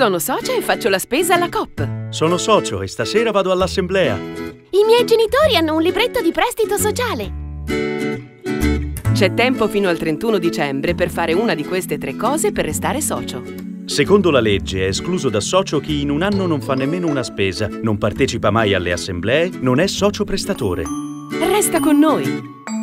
Sono socia e faccio la spesa alla Coop. Sono socio e stasera vado all'assemblea. I miei genitori hanno un libretto di prestito sociale. C'è tempo fino al 31 dicembre per fare una di queste 3 cose per restare socio. Secondo la legge è escluso da socio chi in un anno non fa nemmeno una spesa, non partecipa mai alle assemblee, non è socio prestatore. Resta con noi!